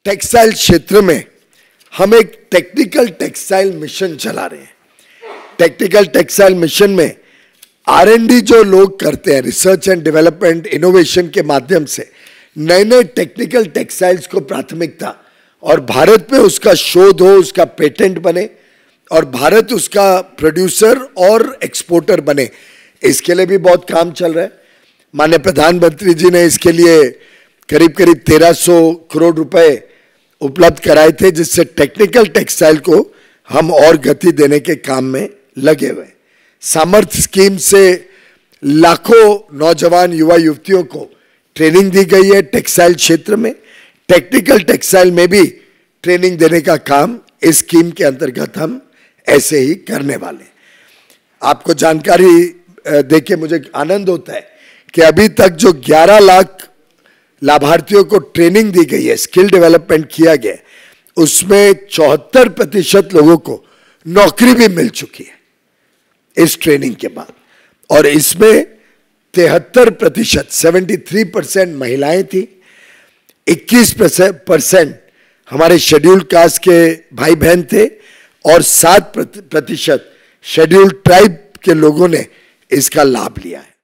Textile क्षेत्र में हम एक टेक्निकल टेक्सटाइल मिशन चला रहे हैं। टेक्निकल टेक्सटाइल मिशन में R&D जो लोग करते हैं, रिसर्च एंड डेवलपमेंट इनोवेशन के माध्यम से नए नए टेक्निकल टेक्सटाइल्स को प्राथमिकता, और भारत में उसका शोध हो, उसका पेटेंट बने और भारत उसका प्रोड्यूसर और एक्सपोर्टर बने, इसके लिए भी बहुत काम चल रहा है। माननीय प्रधानमंत्री जी ने इसके लिए करीब करीब 1300 करोड़ रुपए उपलब्ध कराए थे, जिससे टेक्निकल टेक्सटाइल को हम और गति देने के काम में लगे हुए। सामर्थ्य स्कीम से लाखों नौजवान युवा युवतियों को ट्रेनिंग दी गई है। टेक्सटाइल क्षेत्र में, टेक्निकल टेक्सटाइल में भी ट्रेनिंग देने का काम इस स्कीम के अंतर्गत हम ऐसे ही करने वाले। आपको जानकारी देके मुझे आनंद होता है कि अभी तक जो 11 लाख लाभार्थियों को ट्रेनिंग दी गई है, स्किल डेवलपमेंट किया गया, उसमें 74% लोगों को नौकरी भी मिल चुकी है इस ट्रेनिंग के बाद, और इसमें 73% 73% महिलाएं थी, 21% हमारे शेड्यूल कास्ट के भाई बहन थे और 7% शेड्यूल ट्राइब के लोगों ने इसका लाभ लिया है।